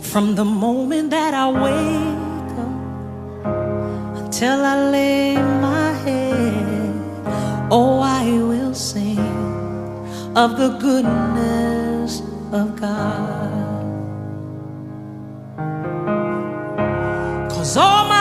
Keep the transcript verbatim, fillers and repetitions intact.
From the moment that I wake up until I lay my head, oh, I will sing of the goodness of God. 'Cause all my